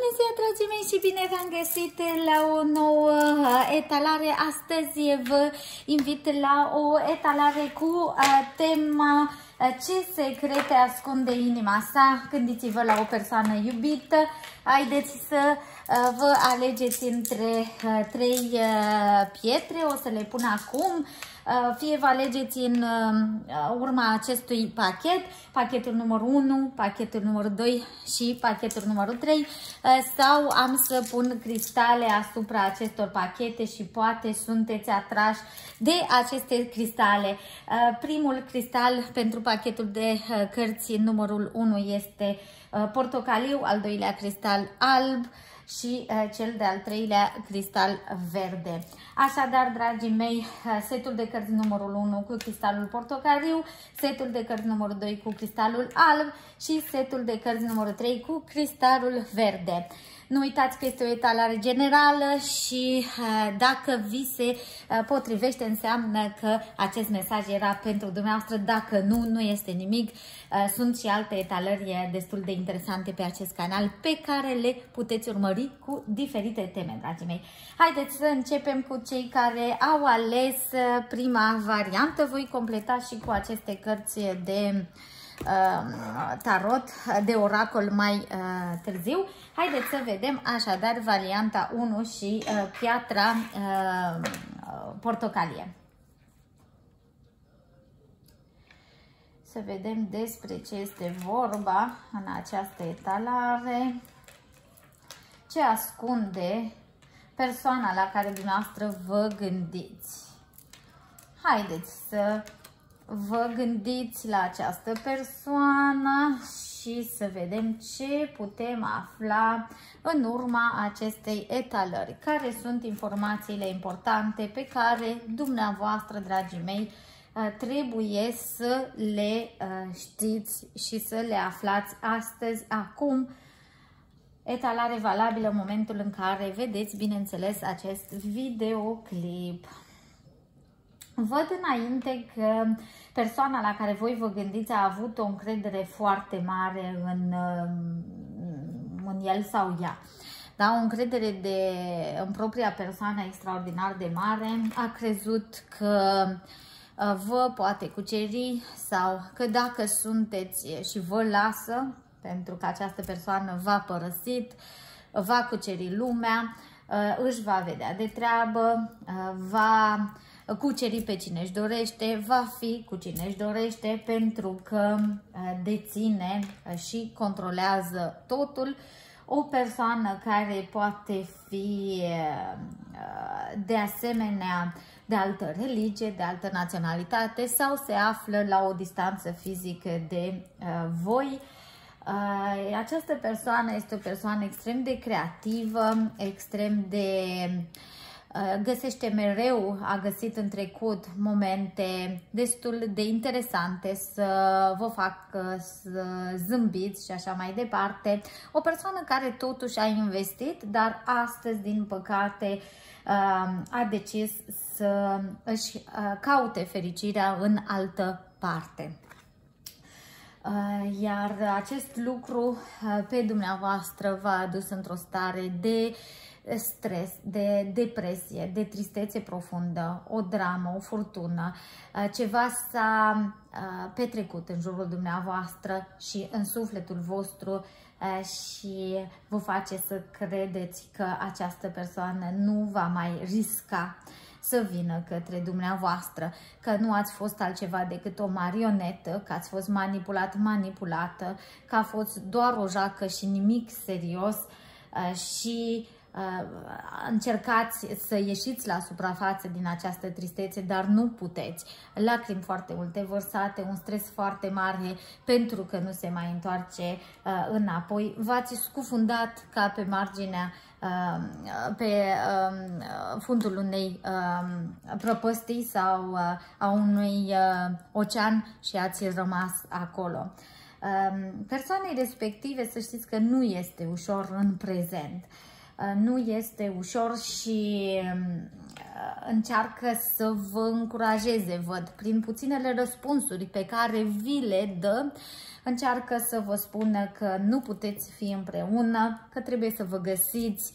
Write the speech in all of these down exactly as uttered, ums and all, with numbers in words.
Bună ziua, dragii mei, și bine v-am găsit la o nouă etalare. Astăzi vă invit la o etalare cu tema ce secrete ascunde inima sa. Gândiți-vă la o persoană iubită. Haideți să vă alegeți între trei pietre. O să le pun acum. Fie vă alegeți în urma acestui pachet, pachetul numărul unu, pachetul numărul doi și pachetul numărul trei, sau am să pun cristale asupra acestor pachete și poate sunteți atrași de aceste cristale. Primul cristal pentru pachetul de cărți numărul unu este portocaliu, al doilea cristal alb și uh, cel de-al treilea cristal verde. Așadar, dragii mei, setul de cărți numărul unu cu cristalul portocaliu, setul de cărți numărul doi cu cristalul alb și setul de cărți numărul trei cu cristalul verde. Nu uitați că este o etalare generală și uh, dacă vi se uh, potrivește, înseamnă că acest mesaj era pentru dumneavoastră. Dacă nu, nu este nimic. Uh, sunt și alte etalări destul de interesante pe acest canal pe care le puteți urmări cu diferite teme, dragii mei. Haideți să începem cu cei care au ales prima variantă. Voi completa și cu aceste cărți de tarot, de oracol mai uh, târziu. Haideți să vedem așadar varianta unu și uh, piatra uh, portocalie. Să vedem despre ce este vorba în această etalare, ce ascunde persoana la care dumneavoastră vă gândiți. Haideți să vă gândiți la această persoană și să vedem ce putem afla în urma acestei etalări. Care sunt informațiile importante pe care dumneavoastră, dragii mei, trebuie să le știți și să le aflați astăzi, acum. Etalare valabilă în momentul în care vedeți, bineînțeles, acest videoclip. Văd înainte că persoana la care voi vă gândiți a avut o încredere foarte mare în, în el sau ea. Da, o încredere de, în propria persoană extraordinar de mare. A crezut că vă poate cuceri sau că dacă sunteți și vă lasă, pentru că această persoană v-a părăsit, va cuceri lumea, își va vedea de treabă, va cuceri pe cine își dorește, va fi cu cine își dorește, pentru că deține și controlează totul. O persoană care poate fi de asemenea de altă religie, de altă naționalitate sau se află la o distanță fizică de voi. Această persoană este o persoană extrem de creativă, extrem de găsește mereu, a găsit în trecut momente destul de interesante să vă facă să zâmbiți și așa mai departe. O persoană care totuși a investit, dar astăzi, din păcate, a decis să își caute fericirea în altă parte. Iar acest lucru pe dumneavoastră v-a adus într-o stare de stres, de depresie, de tristețe profundă, o dramă, o furtună. Ceva s-a petrecut în jurul dumneavoastră și în sufletul vostru și vă face să credeți că această persoană nu va mai risca să vină către dumneavoastră, că nu ați fost altceva decât o marionetă, că ați fost manipulat, manipulată, că a fost doar o joacă și nimic serios și încercați să ieșiți la suprafață din această tristețe, dar nu puteți. Lacrimi foarte multe vărsate, un stres foarte mare pentru că nu se mai întoarce înapoi. V-ați scufundat ca pe marginea, pe fundul unei prăpăstii sau a unui ocean și ați rămas acolo. Persoanei respective, să știți că nu este ușor în prezent. Nu este ușor și încearcă să vă încurajeze, văd, prin puținele răspunsuri pe care vi le dă, încearcă să vă spună că nu puteți fi împreună, că trebuie să vă găsiți,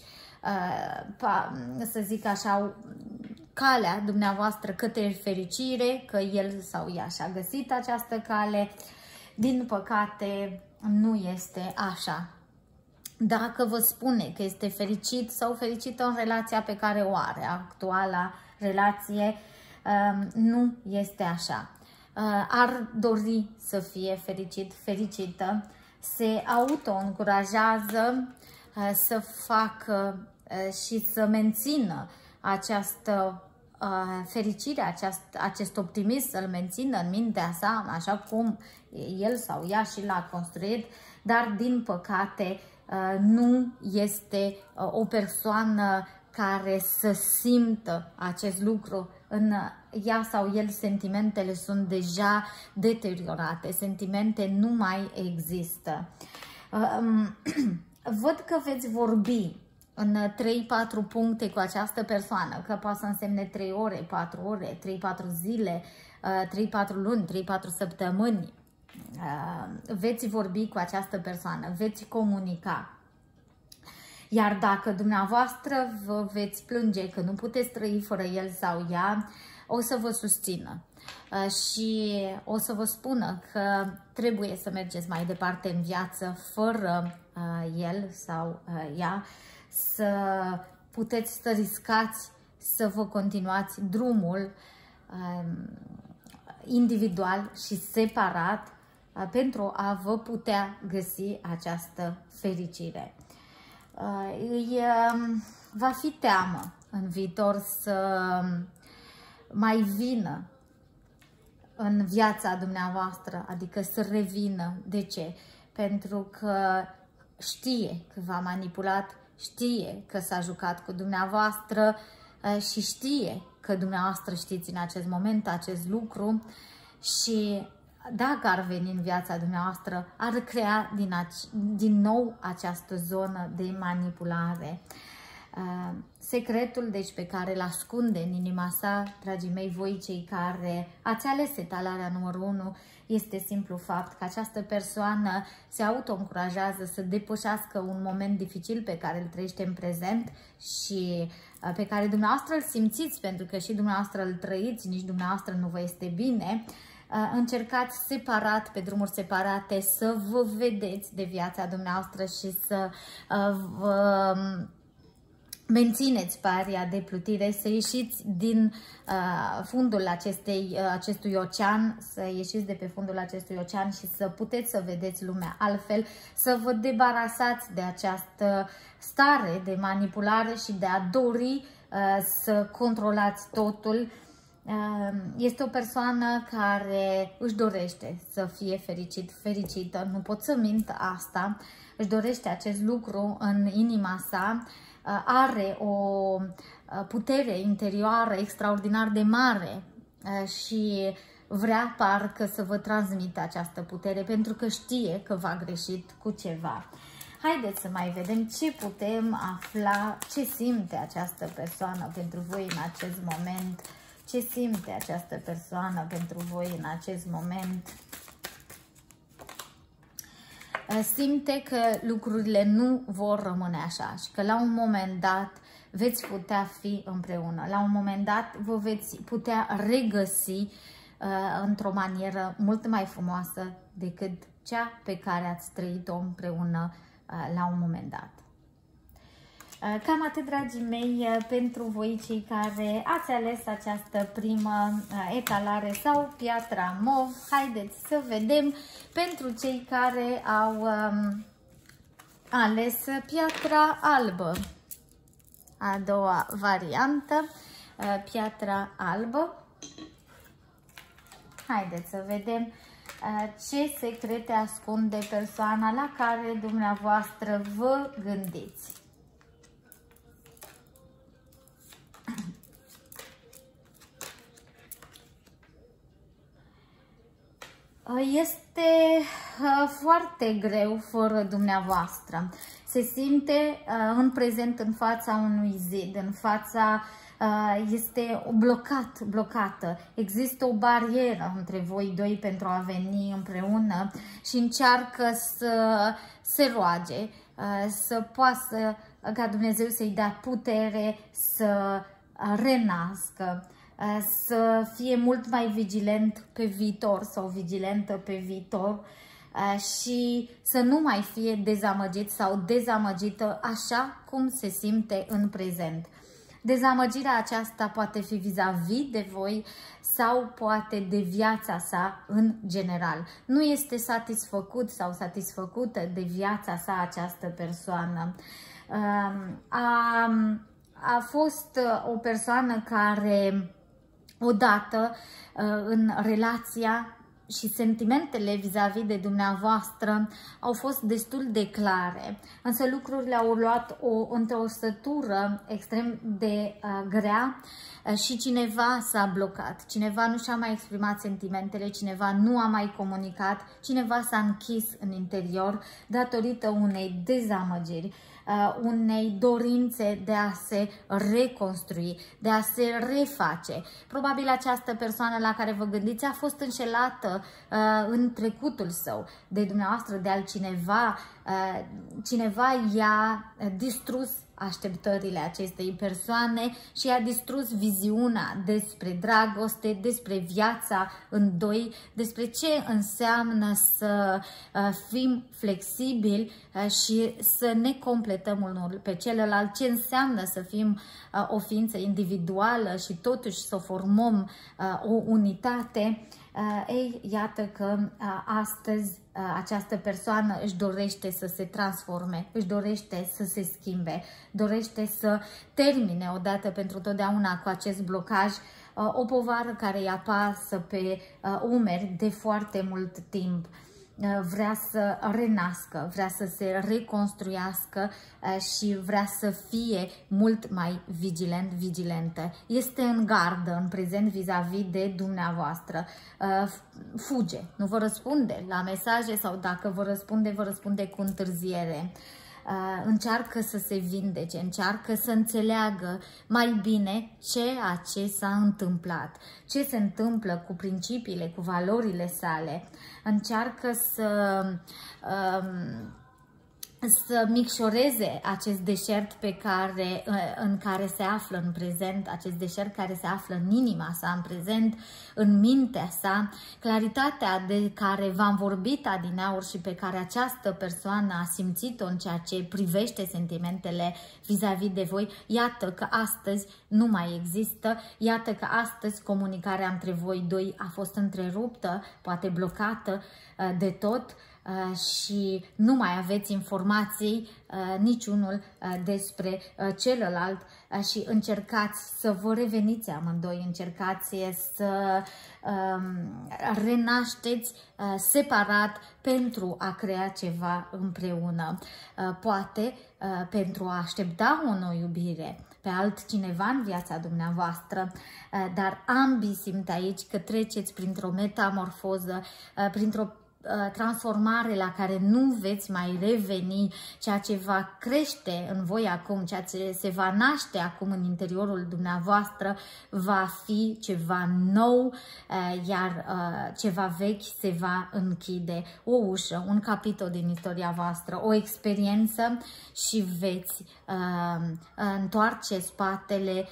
să zic așa, calea dumneavoastră către fericire, că el sau ea și-a găsit această cale. Din păcate, nu este așa. Dacă vă spune că este fericit sau fericită în relația pe care o are, actuala relație, nu este așa. Ar dori să fie fericit, fericită, se auto-încurajează să facă și să mențină această fericire, aceast, acest optimism, să-l mențină în mintea sa, așa cum el sau ea și l-a construit, dar din păcate nu este o persoană care să simtă acest lucru. În ea sau el sentimentele sunt deja deteriorate, sentimente nu mai există. Văd că veți vorbi în trei patru puncte cu această persoană, că poate să însemne trei ore, patru ore, trei patru zile, trei patru luni, trei patru săptămâni. Veți vorbi cu această persoană, veți comunica. Iar dacă dumneavoastră vă veți plânge că nu puteți trăi fără el sau ea, o să vă susțină și o să vă spună că trebuie să mergeți mai departe în viață fără el sau ea, să puteți să riscați să vă continuați drumul individual și separat pentru a vă putea găsi această fericire. Îi va fi teamă în viitor să mai vină în viața dumneavoastră, adică să revină. De ce? Pentru că știe că v-a manipulat, știe că s-a jucat cu dumneavoastră și știe că dumneavoastră știți în acest moment acest lucru și dacă ar veni în viața dumneavoastră, ar crea din, din nou această zonă de manipulare. Uh, secretul, deci, pe care îl ascunde în inima sa, dragii mei, voi cei care ați ales etalarea numărul unu, este simplu fapt că această persoană se auto-încurajează să depășească un moment dificil pe care îl trăiește în prezent și uh, pe care dumneavoastră îl simțiți, pentru că și dumneavoastră îl trăiți, nici dumneavoastră nu vă este bine. Încercați separat, pe drumuri separate, să vă vedeți de viața dumneavoastră și să vă mențineți paria de plutire, să ieșiți din fundul acestei, acestui ocean, să ieșiți de pe fundul acestui ocean și să puteți să vedeți lumea altfel, să vă debarasați de această stare de manipulare și de a dori să controlați totul. Este o persoană care își dorește să fie fericit, fericită, nu pot să mint asta, își dorește acest lucru în inima sa, are o putere interioară extraordinar de mare și vrea parcă să vă transmită această putere pentru că știe că v-a greșit cu ceva. Haideți să mai vedem ce putem afla, ce simte această persoană pentru voi în acest moment. Ce simte această persoană pentru voi în acest moment? Simte că lucrurile nu vor rămâne așa și că la un moment dat veți putea fi împreună. La un moment dat vă veți putea regăsi uh, într-o manieră mult mai frumoasă decât cea pe care ați trăit-o împreună uh, la un moment dat. Cam atât, dragii mei, pentru voi cei care ați ales această primă etalare sau piatra mov. Haideți să vedem pentru cei care au um, ales piatra albă. A doua variantă, piatra albă. Haideți să vedem ce secrete ascunde persoana la care dumneavoastră vă gândiți. Este foarte greu fără dumneavoastră. Se simte în prezent în fața unui zid, în fața este blocat, blocată. Există o barieră între voi doi pentru a veni împreună și încearcă să se roage, să poată ca Dumnezeu să-i dea putere să renască, să fie mult mai vigilent pe viitor sau vigilentă pe viitor și să nu mai fie dezamăgit sau dezamăgită așa cum se simte în prezent. Dezamăgirea aceasta poate fi vis-a-vis de voi sau poate de viața sa în general. Nu este satisfăcut sau satisfăcută de viața sa această persoană. A, a fost o persoană care odată în relația și sentimentele vis-a-vis de dumneavoastră au fost destul de clare, însă lucrurile au luat o întorsătură extrem de uh, grea uh, și cineva s-a blocat, cineva nu și-a mai exprimat sentimentele, cineva nu a mai comunicat, cineva s-a închis în interior datorită unei dezamăgiri, uh, unei dorințe de a se reconstrui, de a se reface. Probabil această persoană la care vă gândiți a fost înșelată uh, în trecutul său de dumneavoastră, de altcineva, uh, cineva i-a distrus așteptările acestei persoane și a distrus viziunea despre dragoste, despre viața în doi, despre ce înseamnă să fim flexibili și să ne completăm unul pe celălalt, ce înseamnă să fim o ființă individuală și totuși să formăm o unitate. Ei, iată că astăzi această persoană își dorește să se transforme, își dorește să se schimbe, dorește să termine odată pentru totdeauna cu acest blocaj, o povară care îi apasă pe umeri de foarte mult timp. Vrea să renască, vrea să se reconstruiască și vrea să fie mult mai vigilent, vigilentă. Este în gardă în prezent vis-a-vis de dumneavoastră. Fuge, nu vă răspunde la mesaje sau dacă vă răspunde, vă răspunde cu întârziere. Uh, încearcă să se vindece, încearcă să înțeleagă mai bine ceea ce s-a întâmplat, ce se întâmplă cu principiile, cu valorile sale, încearcă să um, să micșoreze acest deșert pe care, în care se află în prezent, acest deșert care se află în inima sa în prezent, în mintea sa, claritatea de care v-am vorbit adineauri și pe care această persoană a simțit-o în ceea ce privește sentimentele vis-a-vis de voi, iată că astăzi nu mai există, iată că astăzi comunicarea între voi doi a fost întreruptă, poate blocată de tot, Uh, și nu mai aveți informații uh, niciunul uh, despre uh, celălalt uh, și încercați să vă reveniți amândoi, încercați să uh, renașteți uh, separat pentru a crea ceva împreună. Uh, poate uh, pentru a aștepta o nouă iubire pe altcineva în viața dumneavoastră, uh, dar ambii simt aici că treceți printr-o metamorfoză, uh, printr-o transformare la care nu veți mai reveni, ceea ce va crește în voi acum, ceea ce se va naște acum în interiorul dumneavoastră, va fi ceva nou, iar ceva vechi se va închide. O ușă, un capitol din istoria voastră, o experiență și veți uh, întoarce spatele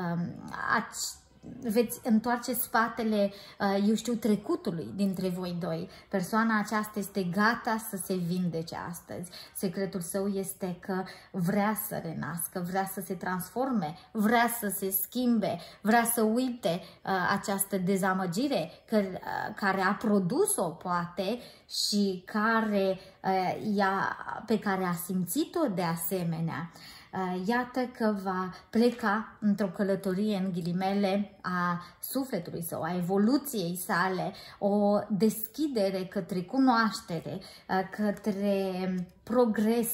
uh, veți întoarce spatele, eu știu, trecutului dintre voi doi. Persoana aceasta este gata să se vindece astăzi. Secretul său este că vrea să renască, vrea să se transforme, vrea să se schimbe, vrea să uite această dezamăgire care a produs-o, poate, și care, pe care a simțit-o de asemenea. Iată că va pleca într-o călătorie, în ghilimele, a sufletului său, a evoluției sale, o deschidere către cunoaștere, către progres,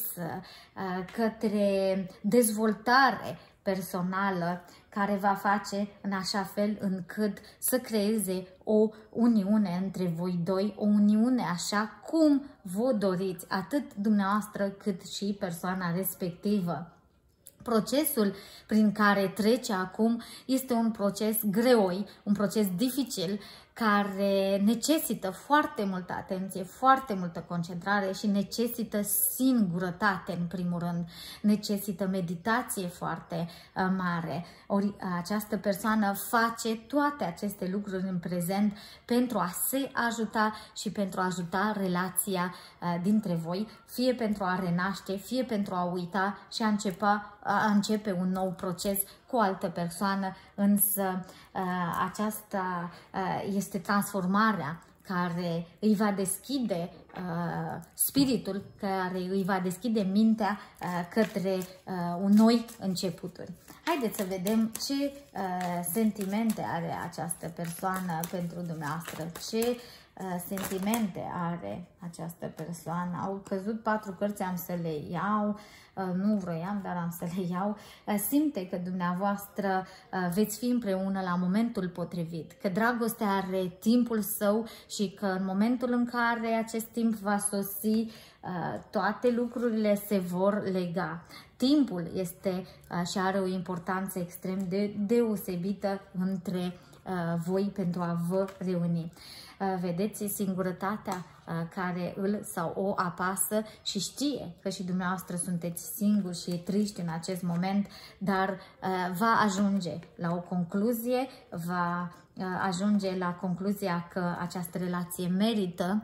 către dezvoltare personală, care va face în așa fel încât să creeze o uniune între voi doi, o uniune așa cum vă doriți, atât dumneavoastră cât și persoana respectivă. Procesul prin care trece acum este un proces greoi, un proces dificil, care necesită foarte multă atenție, foarte multă concentrare și necesită singurătate în primul rând, necesită meditație foarte uh, mare. Ori această persoană face toate aceste lucruri în prezent pentru a se ajuta și pentru a ajuta relația uh, dintre voi, fie pentru a renaște, fie pentru a uita și a începe, a începe un nou proces cu o altă persoană, însă uh, aceasta uh, este transformarea care îi va deschide uh, spiritul, care îi va deschide mintea uh, către uh, un noi începuturi. Haideți să vedem ce uh, sentimente are această persoană pentru dumneavoastră, ce uh, sentimente are această persoană. Au căzut patru cărți, am să le iau. Nu vroiam, dar am să le iau. Simte că dumneavoastră veți fi împreună la momentul potrivit, că dragostea are timpul său și că în momentul în care acest timp va sosi, toate lucrurile se vor lega. Timpul este și are o importanță extrem de deosebită între voi pentru a vă reuni. Vedeți singurătatea care îl sau o apasă și știe că și dumneavoastră sunteți singuri și triști în acest moment, dar va ajunge la o concluzie, va ajunge la concluzia că această relație merită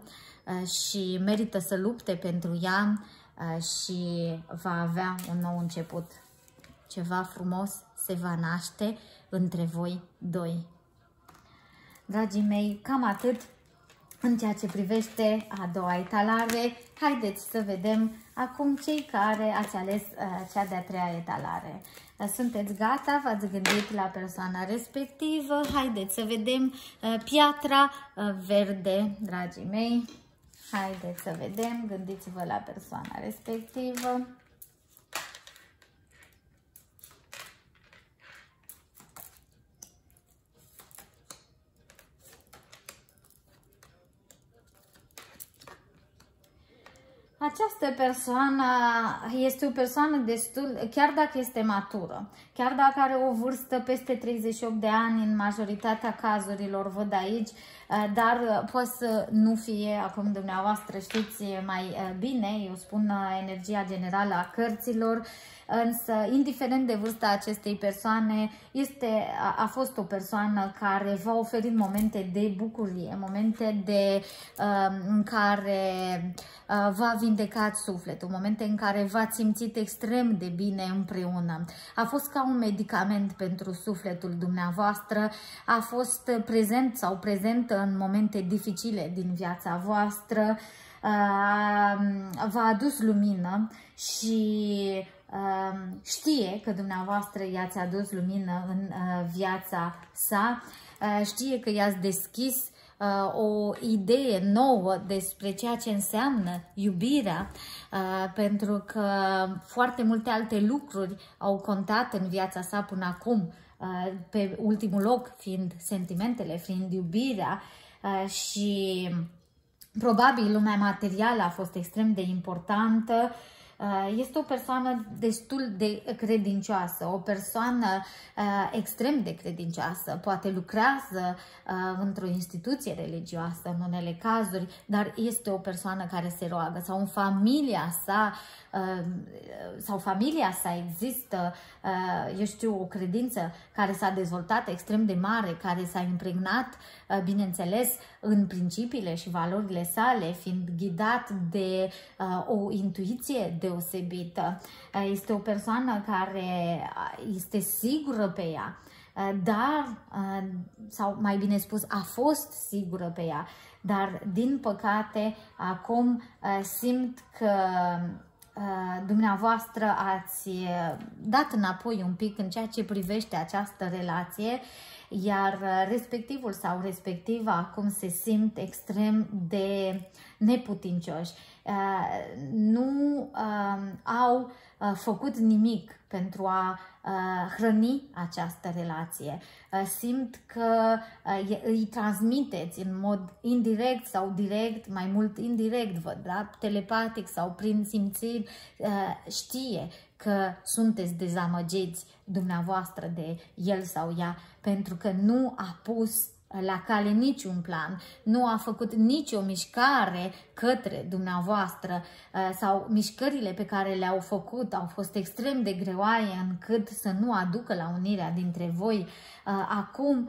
și merită să lupte pentru ea și va avea un nou început. Ceva frumos se va naște între voi doi. Dragii mei, cam atât în ceea ce privește a doua etalare. Haideți să vedem acum cei care ați ales uh, cea de-a treia etalare. Uh, sunteți gata? V-ați gândit la persoana respectivă? Haideți să vedem uh, piatra uh, verde, dragii mei. Haideți să vedem, gândiți-vă la persoana respectivă. Această persoană este o persoană destul, chiar dacă este matură, chiar dacă are o vârstă peste treizeci și opt de ani, în majoritatea cazurilor văd aici, dar poate să nu fie, acum dumneavoastră știți mai bine, eu spun energia generală a cărților, însă, indiferent de vârsta acestei persoane, este, a, a fost o persoană care v-a oferit momente de bucurie, momente de, uh, în care uh, v-a vindecat sufletul, momente în care v-ați simțit extrem de bine împreună. A fost ca un medicament pentru sufletul dumneavoastră, a fost prezent sau prezentă în momente dificile din viața voastră, uh, v-a adus lumină și știe că dumneavoastră i-ați adus lumină în viața sa, știe că i-ați deschis o idee nouă despre ceea ce înseamnă iubirea, pentru că foarte multe alte lucruri au contat în viața sa până acum, pe ultimul loc fiind sentimentele, fiind iubirea, și probabil lumea materială a fost extrem de importantă. Este o persoană destul de credincioasă, o persoană uh, extrem de credincioasă, poate lucrează uh, într-o instituție religioasă în unele cazuri, dar este o persoană care se roagă, sau în familia sa, uh, sau familia sa există, uh, eu știu, o credință care s-a dezvoltat extrem de mare, care s-a impregnat, uh, bineînțeles, în principiile și valorile sale, fiind ghidat de uh, o intuiție deosebită. Uh, este o persoană care este sigură pe ea, uh, dar, uh, sau mai bine spus, a fost sigură pe ea, dar din păcate acum uh, simt că uh, dumneavoastră ați dat înapoi un pic în ceea ce privește această relație, iar respectivul sau respectiva acum se simt extrem de neputincioși. nu au făcut nimic pentru a hrăni această relație. Simt că îi transmiteți în mod indirect sau direct, mai mult indirect, văd, da? Telepatic sau prin simțiri, știe că sunteți dezamăgiți dumneavoastră de el sau ea, pentru că nu a pus la cale niciun plan, nu a făcut nicio mișcare către dumneavoastră sau mișcările pe care le-au făcut au fost extrem de greoaie încât să nu aducă la unirea dintre voi. Acum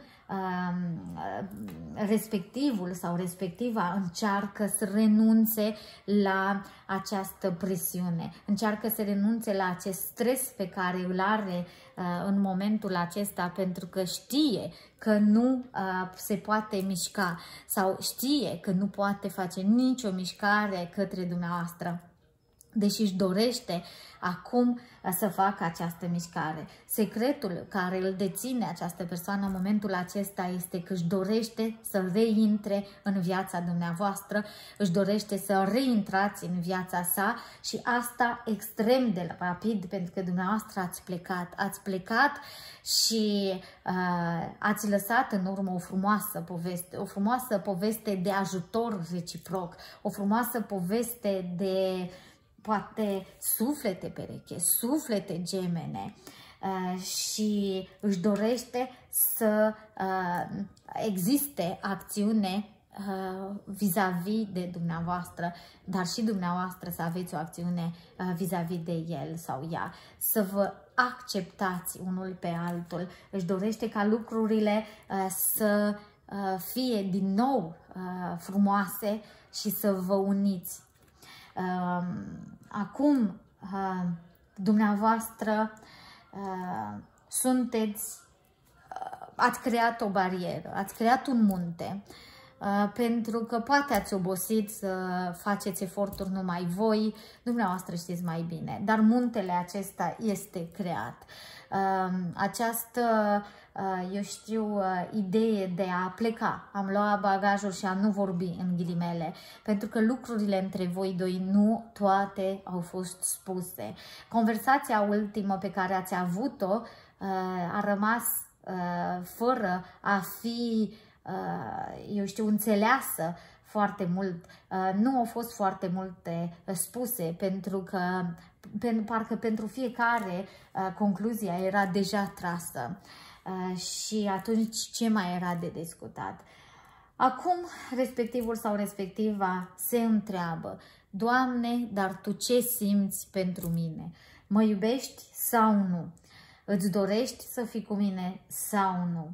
respectivul sau respectiva încearcă să renunțe la această presiune, încearcă să renunțe la acest stres pe care îl are în momentul acesta, pentru că știe că nu se poate mișca sau știe că nu poate face nicio mișcare către dumneavoastră, deși își dorește acum să facă această mișcare. Secretul care îl deține această persoană în momentul acesta este că își dorește să reintre în viața dumneavoastră, își dorește să reintrați în viața sa și asta extrem de rapid, pentru că dumneavoastră ați plecat. Ați plecat și uh, ați lăsat în urmă o frumoasă poveste, o frumoasă poveste de ajutor reciproc, o frumoasă poveste de poate suflete pereche, suflete gemene uh, și își dorește să uh, existe acțiune vis-a-vis -vis de dumneavoastră, dar și dumneavoastră să aveți o acțiune vis-a-vis -vis de el sau ea, să vă acceptați unul pe altul. Își dorește ca lucrurile uh, să uh, fie din nou uh, frumoase și să vă uniți. Uh, acum, uh, dumneavoastră uh, sunteți, uh, ați creat o barieră, ați creat un munte, uh, pentru că poate ați obosit să faceți eforturi numai voi, dumneavoastră știți mai bine, dar muntele acesta este creat. Uh, această eu știu, idee de a pleca, am luat bagajul și a nu vorbi, în ghilimele, pentru că lucrurile între voi doi nu toate au fost spuse. Conversația ultimă pe care ați avut-o a rămas fără a fi, eu știu, înțeleasă foarte mult. Nu au fost foarte multe spuse, pentru că parcă pentru fiecare concluzia era deja trasă. Uh, și atunci ce mai era de discutat? Acum respectivul sau respectiva se întreabă: Doamne, dar Tu ce simți pentru mine? Mă iubești sau nu? Îți dorești să fii cu mine sau nu?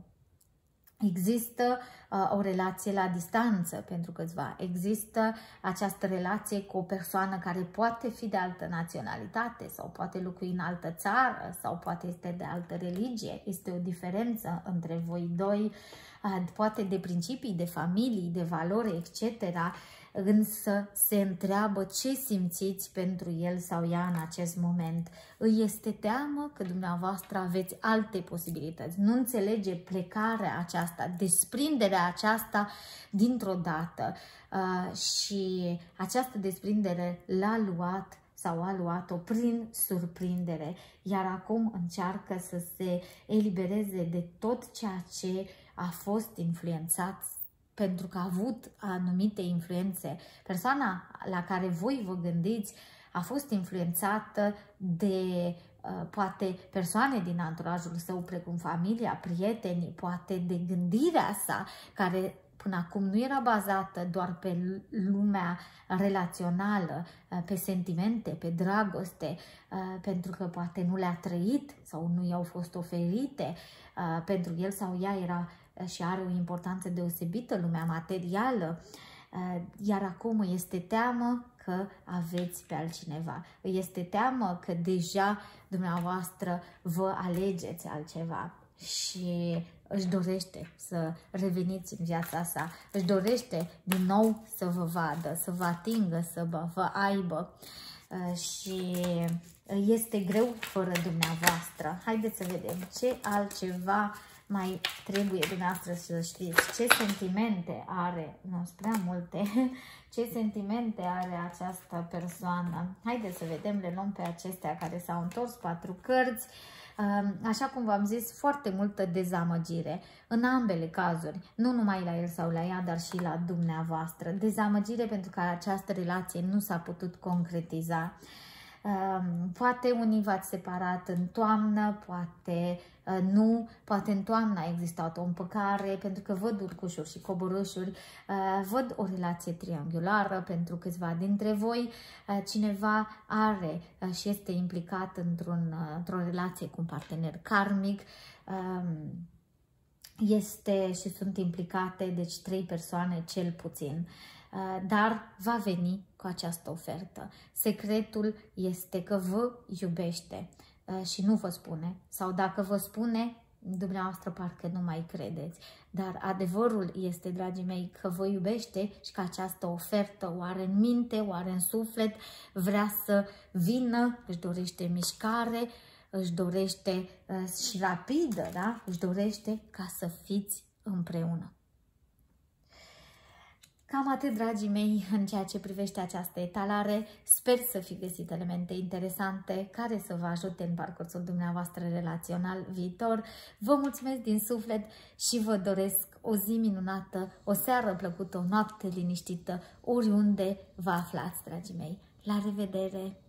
Există uh, o relație la distanță pentru câțiva. Există această relație cu o persoană care poate fi de altă naționalitate sau poate locui în altă țară sau poate este de altă religie. Este o diferență între voi doi, uh, poate de principii, de familii, de valori, et cetera. Însă se întreabă ce simțiți pentru el sau ea în acest moment. Îi este teamă că dumneavoastră aveți alte posibilități. Nu înțelege plecarea aceasta, desprinderea aceasta dintr-o dată. Uh, și această desprindere l-a luat sau a luat-o prin surprindere. Iar acum încearcă să se elibereze de tot ceea ce a fost influențat, pentru că a avut anumite influențe. Persoana la care voi vă gândiți a fost influențată de uh, poate persoane din anturajul său, precum familia, prietenii, poate de gândirea sa, care până acum nu era bazată doar pe lumea relațională, pe sentimente, pe dragoste, pentru că poate nu le-a trăit sau nu i-au fost oferite. Pentru el sau ea era și are o importanță deosebită lumea materială, iar acum îi este teamă că aveți pe altcineva. Îi este teamă că deja dumneavoastră vă alegeți altceva și își dorește să reveniți în viața sa, își dorește din nou să vă vadă, să vă atingă, să vă aibă și este greu fără dumneavoastră. Haideți să vedem ce altceva mai trebuie dumneavoastră să știți? Ce sentimente are, nu sunt prea multe, ce sentimente are această persoană? Haideți să vedem, le luăm pe acestea care s-au întors, patru cărți. Așa cum v-am zis, foarte multă dezamăgire în ambele cazuri, nu numai la el sau la ea, dar și la dumneavoastră. Dezamăgire pentru că această relație nu s-a putut concretiza. Poate unii v-ați separat în toamnă, poate nu, poate în toamnă a existat o împăcare, pentru că văd urcușuri și coborâșuri, văd o relație trianghiulară pentru câțiva dintre voi, cineva are și este implicat într-un, într-o relație cu un partener karmic, este și sunt implicate, deci trei persoane cel puțin. Dar va veni cu această ofertă. Secretul este că vă iubește și nu vă spune. Sau dacă vă spune, dumneavoastră parcă nu mai credeți. Dar adevărul este, dragii mei, că vă iubește și că această ofertă o are în minte, o are în suflet, vrea să vină, își dorește mișcare, își dorește uh, și rapidă, da? Își dorește ca să fiți împreună. Cam atât, dragii mei, în ceea ce privește această etalare. Sper să fi găsit elemente interesante care să vă ajute în parcursul dumneavoastră relațional viitor. Vă mulțumesc din suflet și vă doresc o zi minunată, o seară plăcută, o noapte liniștită, oriunde vă aflați, dragii mei. La revedere!